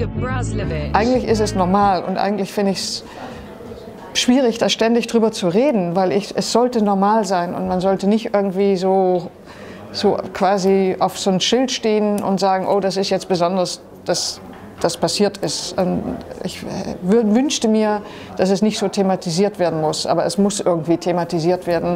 Eigentlich ist es normal und eigentlich finde ich es schwierig, da ständig drüber zu reden, weil es sollte normal sein und man sollte nicht irgendwie so quasi auf so ein Schild stehen und sagen, oh, das ist jetzt besonders, dass das passiert ist. Ich wünschte mir, dass es nicht so thematisiert werden muss, aber es muss irgendwie thematisiert werden.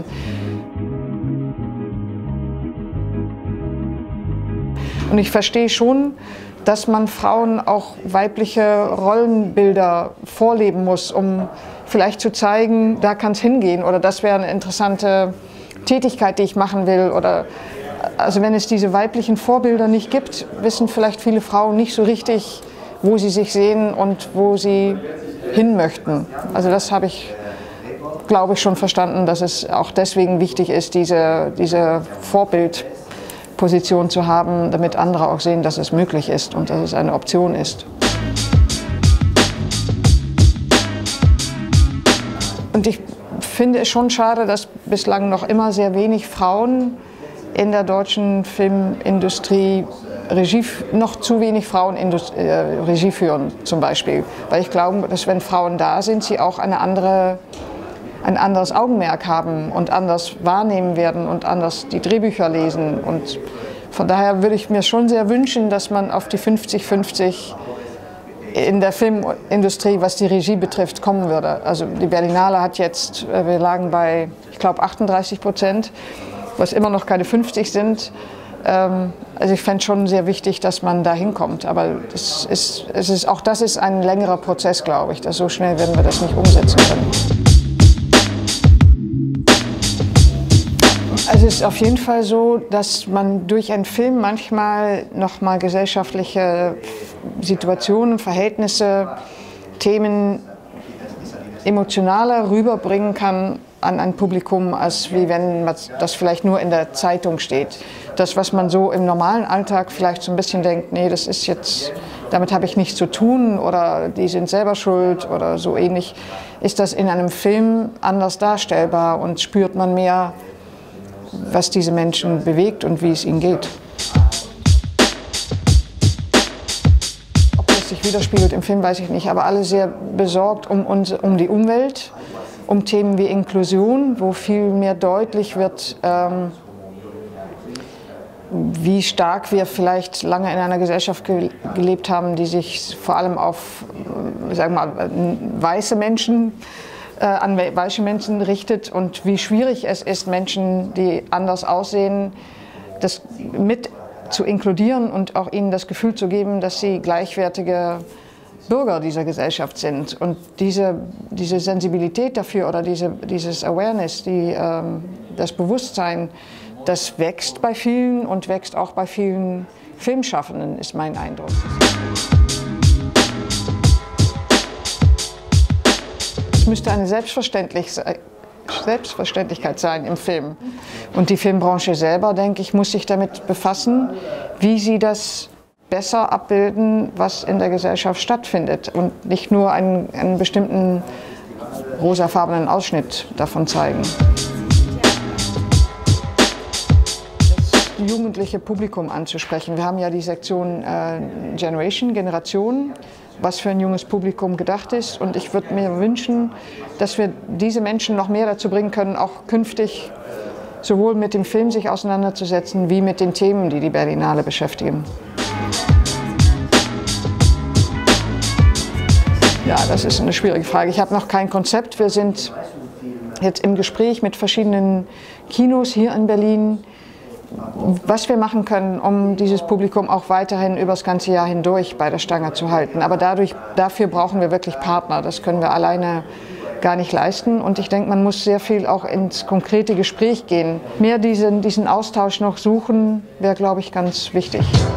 Und ich verstehe schon, dass man Frauen auch weibliche Rollenbilder vorleben muss, um vielleicht zu zeigen, da kann es hingehen oder das wäre eine interessante Tätigkeit, die ich machen will. Oder, also wenn es diese weiblichen Vorbilder nicht gibt, wissen vielleicht viele Frauen nicht so richtig, wo sie sich sehen und wo sie hin möchten. Also das habe ich, glaube ich, schon verstanden, dass es auch deswegen wichtig ist, diese Vorbildposition zu haben, damit andere auch sehen, dass es möglich ist und dass es eine Option ist. Und ich finde es schon schade, dass bislang noch immer sehr wenig Frauen in der deutschen Filmindustrie noch zu wenig Frauen Regie führen zum Beispiel. Weil ich glaube, dass wenn Frauen da sind, sie auch ein anderes Augenmerk haben und anders wahrnehmen werden und anders die Drehbücher lesen. Und von daher würde ich mir schon sehr wünschen, dass man auf die 50-50 in der Filmindustrie, was die Regie betrifft, kommen würde. Also die Berlinale hat jetzt, wir lagen bei, ich glaube, 38%, was immer noch keine 50 sind. Also ich fände schon sehr wichtig, dass man da hinkommt. Aber auch das ist ein längerer Prozess, glaube ich. So schnell werden wir das nicht umsetzen können. Also es ist auf jeden Fall so, dass man durch einen Film manchmal nochmal gesellschaftliche Situationen, Verhältnisse, Themen emotionaler rüberbringen kann an ein Publikum, als wie wenn das vielleicht nur in der Zeitung steht. Das, was man so im normalen Alltag vielleicht so ein bisschen denkt, nee, das ist jetzt, damit habe ich nichts zu tun oder die sind selber schuld oder so ähnlich, ist das in einem Film anders darstellbar und spürt man mehr, was diese Menschen bewegt und wie es ihnen geht. Ob das sich widerspiegelt im Film, weiß ich nicht, aber alle sehr besorgt um die Umwelt, um Themen wie Inklusion, wo viel mehr deutlich wird, wie stark wir vielleicht lange in einer Gesellschaft gelebt haben, die sich vor allem auf, sagen wir mal, weiße Menschen richtet und wie schwierig es ist, Menschen, die anders aussehen, das mit zu inkludieren und auch ihnen das Gefühl zu geben, dass sie gleichwertige Bürger dieser Gesellschaft sind. Und diese Sensibilität dafür oder dieses Awareness, das Bewusstsein, das wächst bei vielen und wächst auch bei vielen Filmschaffenden, ist mein Eindruck. Es müsste eine Selbstverständlichkeit sein im Film. Und die Filmbranche selber, denke ich, muss sich damit befassen, wie sie das besser abbilden, was in der Gesellschaft stattfindet und nicht nur einen bestimmten rosafarbenen Ausschnitt davon zeigen. Das jugendliche Publikum anzusprechen. Wir haben ja die Sektion Generation, was für ein junges Publikum gedacht ist. Und ich würde mir wünschen, dass wir diese Menschen noch mehr dazu bringen können, auch künftig sowohl mit dem Film sich auseinanderzusetzen, wie mit den Themen, die die Berlinale beschäftigen. Ja, das ist eine schwierige Frage. Ich habe noch kein Konzept. Wir sind jetzt im Gespräch mit verschiedenen Kinos hier in Berlin, was wir machen können, um dieses Publikum auch weiterhin über das ganze Jahr hindurch bei der Stange zu halten. Aber dafür brauchen wir wirklich Partner. Das können wir alleine gar nicht leisten. Und ich denke, man muss sehr viel auch ins konkrete Gespräch gehen. Mehr diesen Austausch noch suchen, wäre, glaube ich, ganz wichtig.